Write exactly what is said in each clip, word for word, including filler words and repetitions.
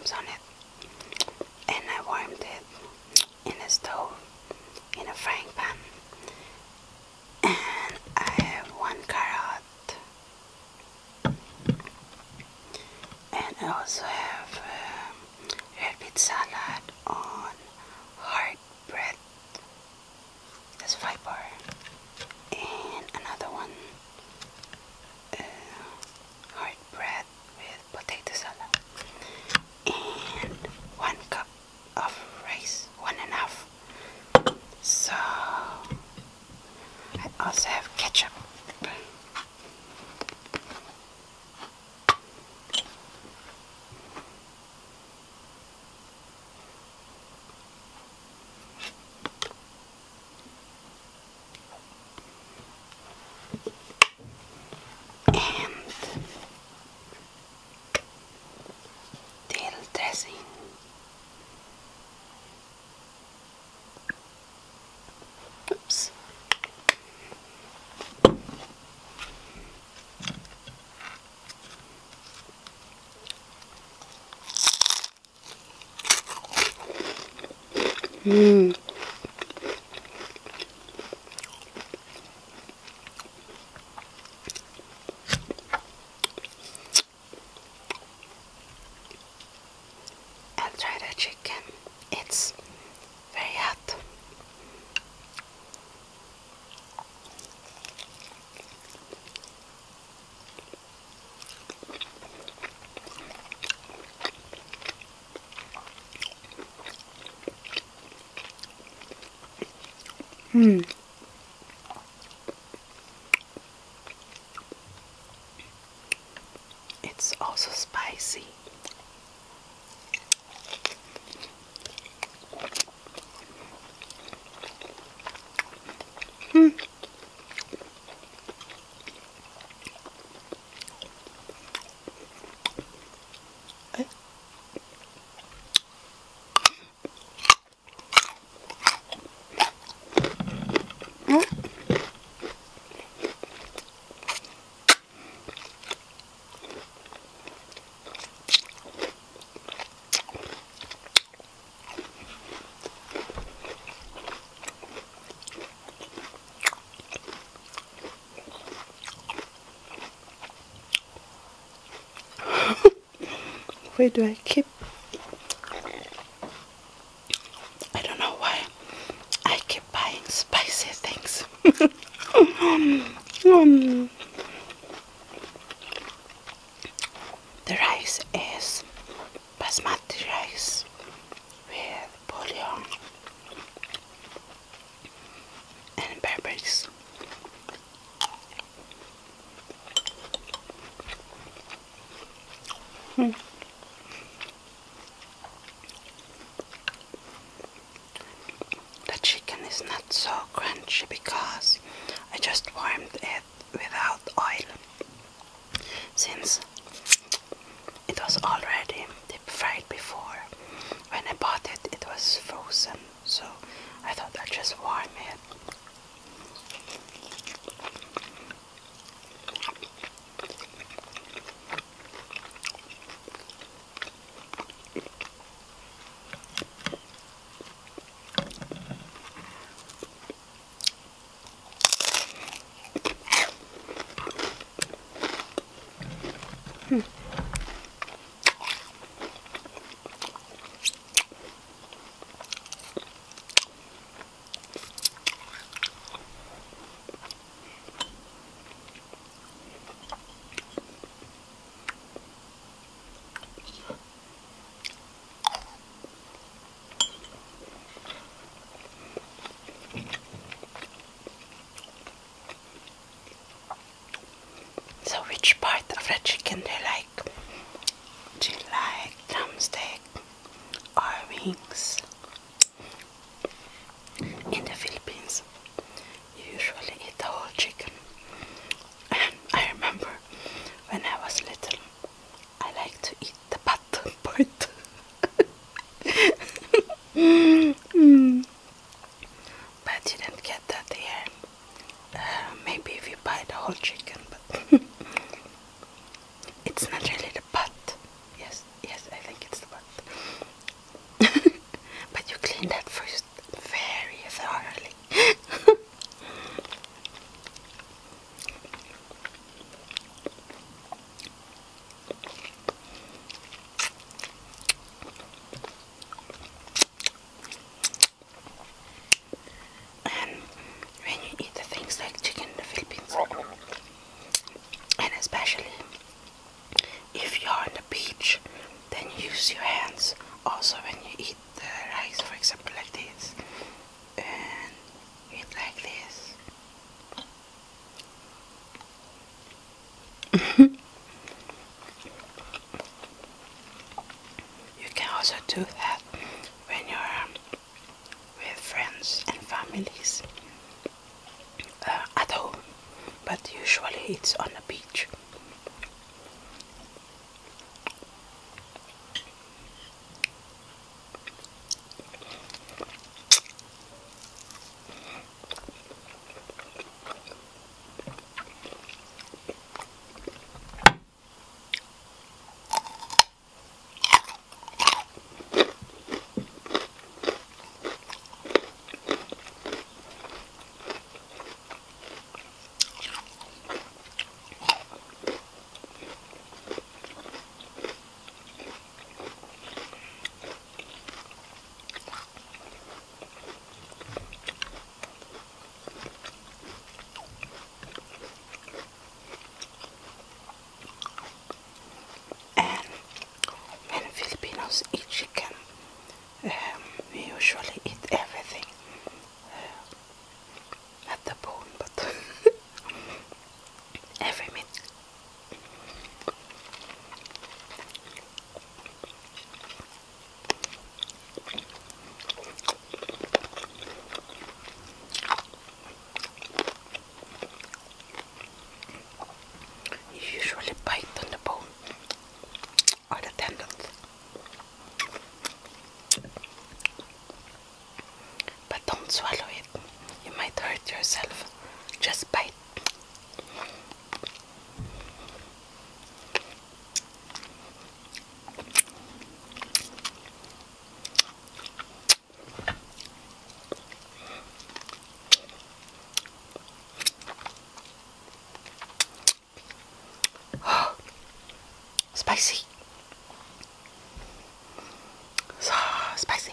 crumbs on it, and I warmed it in a stove, in a frying pan, and I have one carrot, and I also have um, red beet salad on hard bread, that's fiber, and another one uh, hard bread with potato salad, and one cup of rice, one and a half. So I also have ketchup. And dill dressing. Oops. Mmm. I'll try the chicken. It's very hot. Hmm. It's also spicy. Hmm. Where do I keep? I don't know why I keep buying spicy things. um, the rice is basmati rice with bouillon and peppers. Hmm. The chicken is not so crunchy because I just warmed it without oil, since it was already deep fried before. When I bought it, it was frozen, so I thought I'd just warm it. Hmm. So which part of the chicken do you like? Do you like drumstick or wings? In the Philippines, you usually eat the whole chicken. And I remember when I was little, I liked to eat the butt part. mm. But you didn't get that here. Uh, maybe if you buy the whole chicken, but it's not really the butt. Yes, yes, I think it's the butt. use your hands also when you eat the rice, for example, like this, and eat like this. You can also do that when you're with friends and families uh, at home, but usually it's on the beach. When Filipinos eat chicken, um, we usually eat everything. Uh, not the bone, but every meat. You usually bite on the bone or the tendon. But don't swallow it. You might hurt yourself. Just bite. Oh, spicy. So spicy.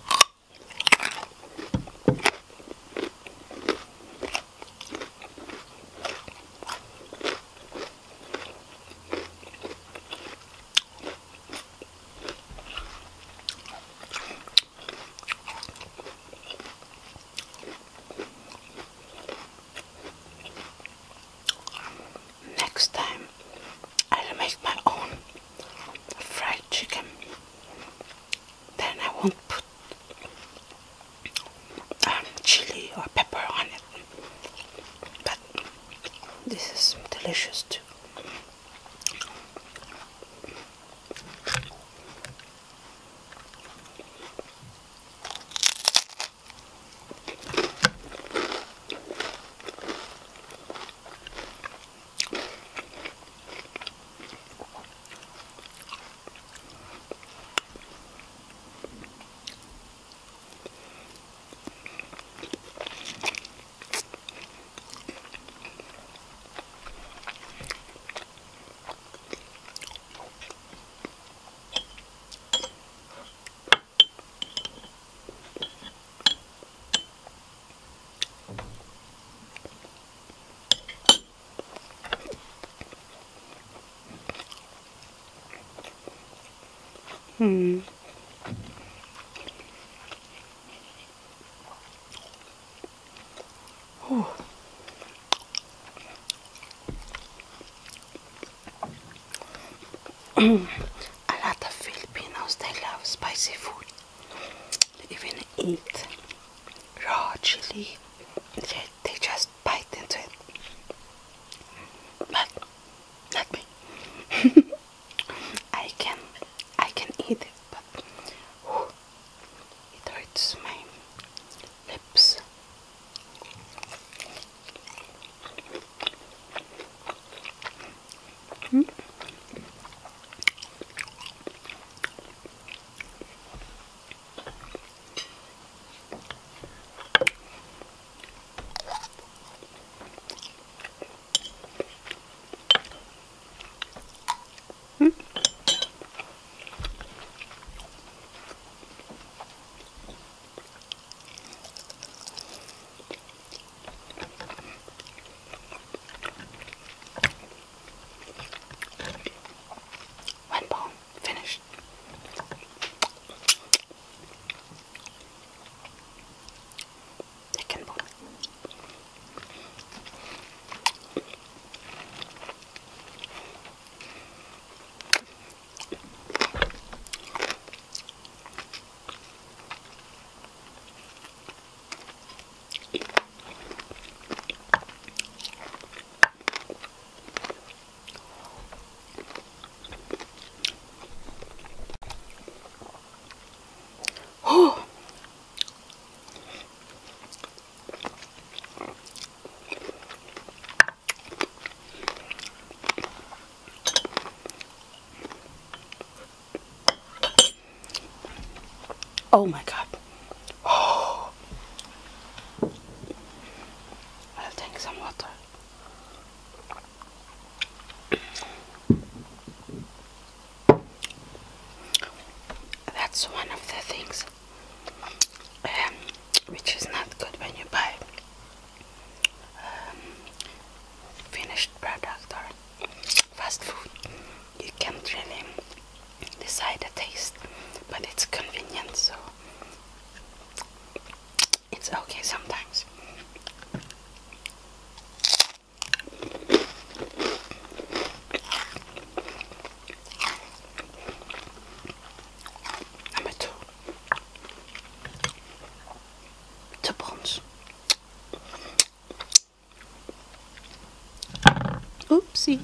Next time I'll make my own fried chicken. Then I won't put um, chili or pepper on it. But this is delicious too. Hmm. Ooh. A lot of Filipinos, they love spicy food. They even eat raw chili. They, they just bite into it. But not me. I can I can eat it, but whew, it hurts my lips. Hmm? Oh my god. Oh. I'll take some water. That's one of the things um, which is not good when you buy um, finished product or fast food. You can't really decide the taste, but it's convenient, so it's okay sometimes. Number two. Two pounds. Oopsie.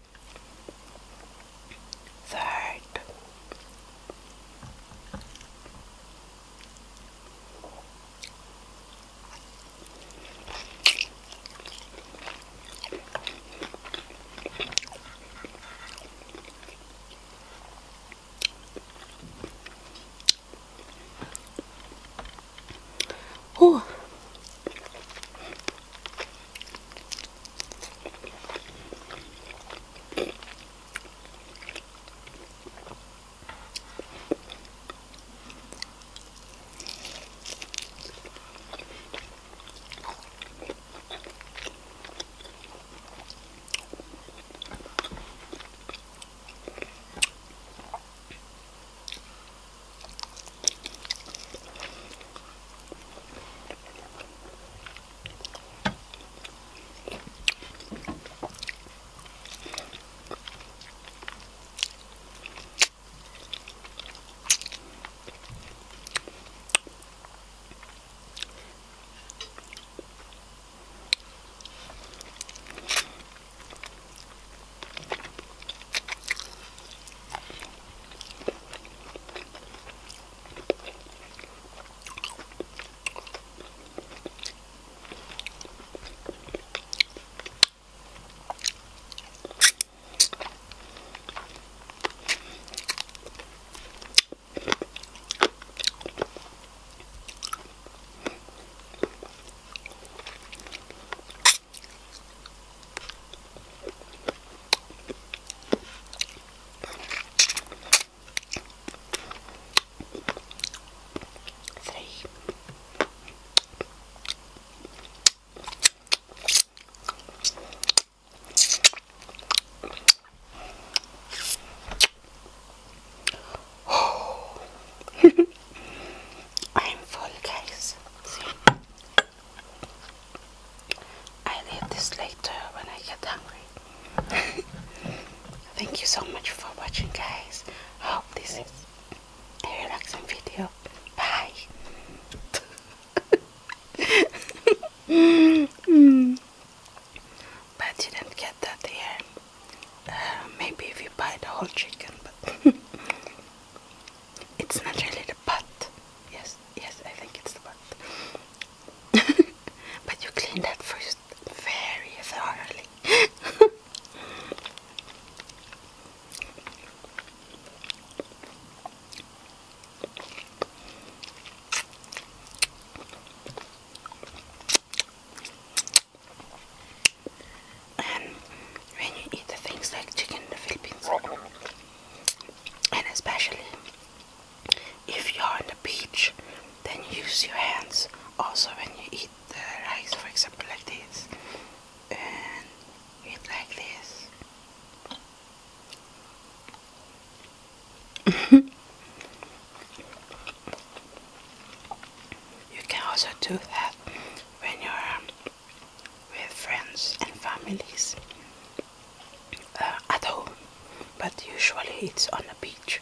Third. Oh. I'm full, guys. See? I'll eat this later when I get hungry. Thank you so much for watching, guys. Hope this is a relaxing video. Bye. mm. But you didn't get that here. Uh, maybe if you buy the whole chicken, but it's not really the butt. Yes, yes, I think it's the butt. But you clean that first very thoroughly. And when you eat the things like chicken in the Philippines, and especially if you're on the beach, then use your hands. Also when you eat the rice, for example, like this, and eat like this. You can also do that when you're um, with friends and families uh, at home, but usually it's on the beach.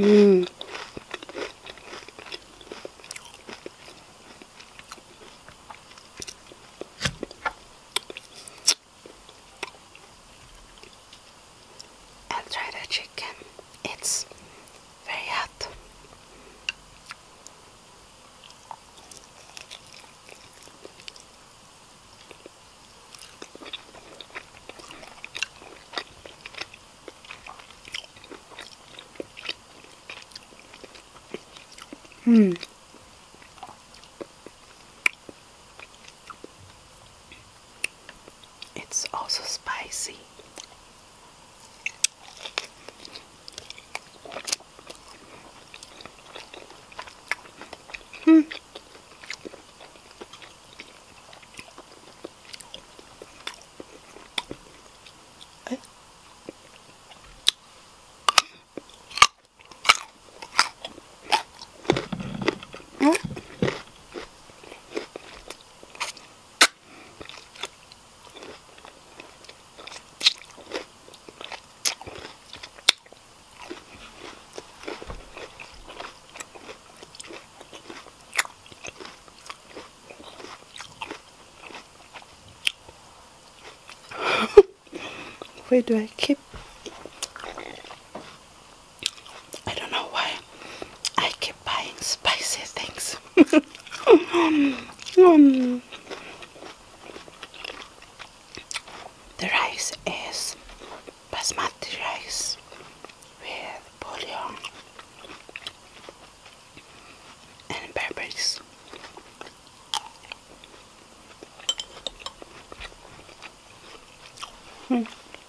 Mm. I'll try the chicken. It's very hot. Hmm. It's also spicy. Hmm. Eh? Hmm? Where do I keep? I don't know why I keep buying spicy things. um, the rice is basmati rice with bouillon and berberries. Hmm.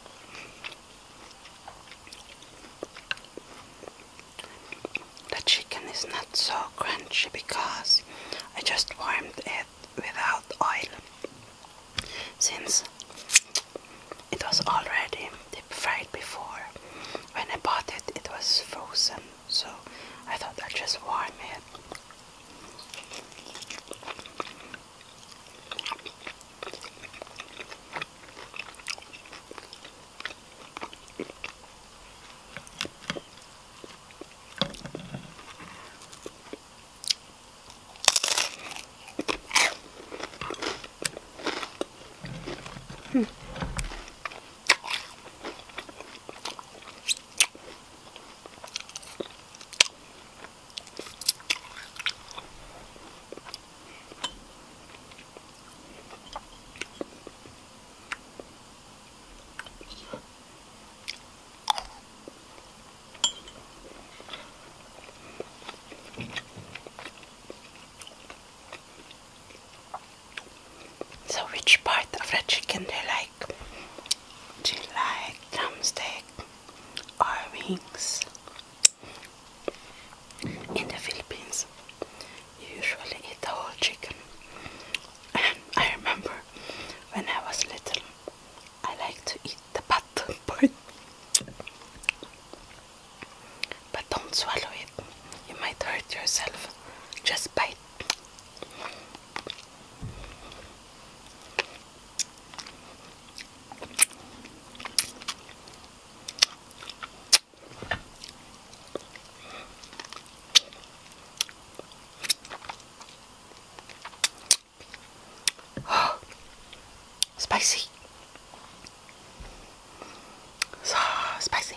The chicken is not so crunchy because I just warmed it without oil, since it was already deep fried before. When I bought it, it was frozen, so I thought I'd just warm it. Hmm. So which part of the chicken do you like? Do you like drumstick or wings? In the Philippines, you usually eat the whole chicken. And I remember when I was little, I liked to eat the butt part. But don't swallow it. You might hurt yourself. Just bite. Oh, spicy. So spicy.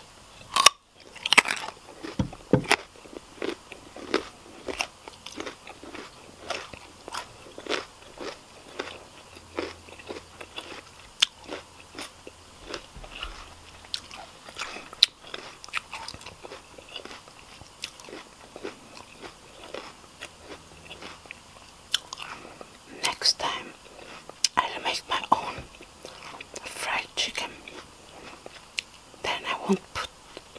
Next time, I'll make my own fried chicken. Then I won't put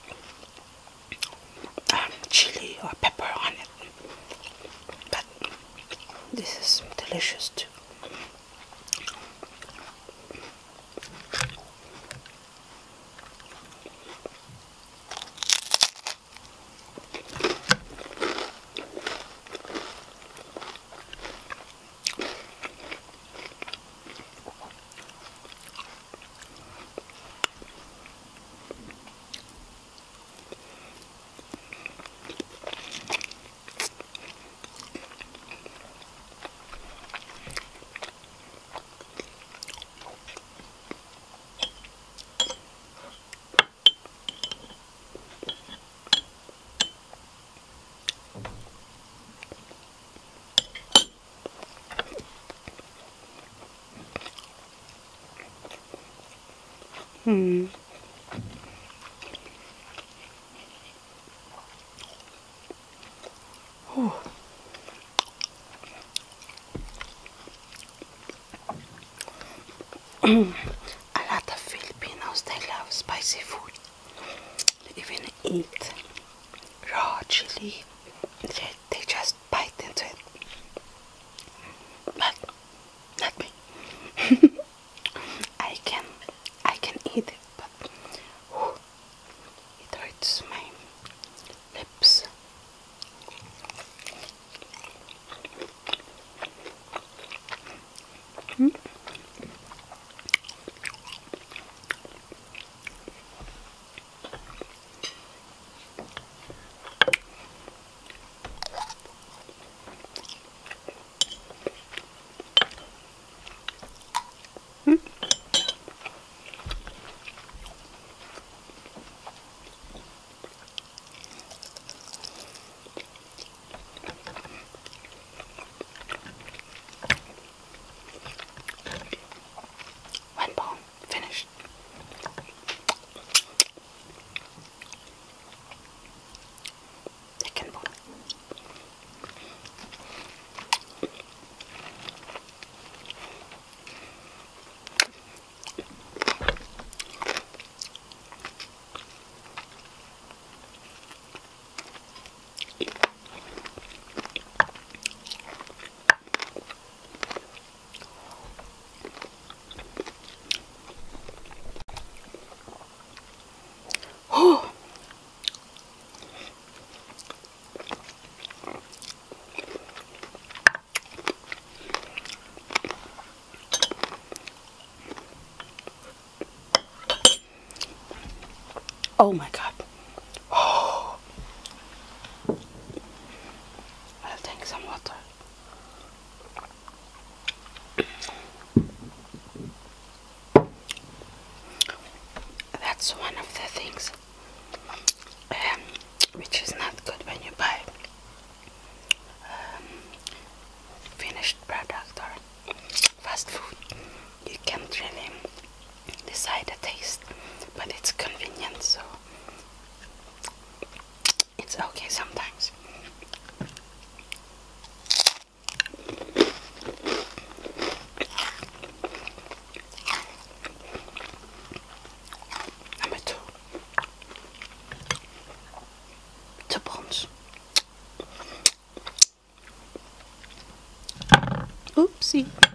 um, chili or pepper on it. But this is delicious too. Hmm. Ooh. A lot of Filipinos, they love spicy food. They even eat raw chili. They, they just bite into it. But not me. I can I can eat it, but whew, it hurts my lips. Hmm? Hmm? One bone finished. Second bone. Oh, oh my God. Oh, I'll take some water. That's one of the things um, which is not good when you buy um, finished product or fast food. You can't really decide the taste, but it's convenient, so it's okay sometimes. Number two. Two bones. Oopsie.